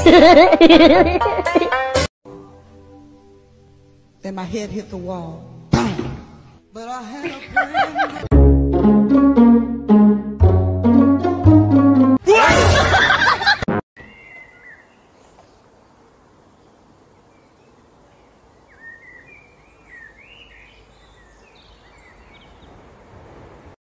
Then my head hit the wall. Bang! But I had a plan.